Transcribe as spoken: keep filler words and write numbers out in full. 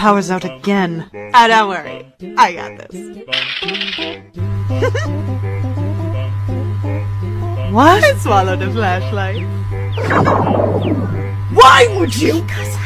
power's out again. Ah, don't worry. I got this. What? I swallowed a flashlight. Why would you? Because